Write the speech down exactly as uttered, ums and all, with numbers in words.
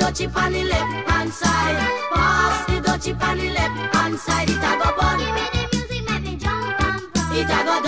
dutchie on the left hand side. Pass the dutchie on the left hand side. It a go bun. It a go